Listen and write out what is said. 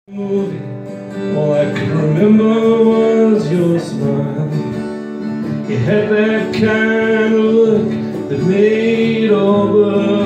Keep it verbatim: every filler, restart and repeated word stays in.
Movie, all I could remember was your smile. You had that kind of look that made all the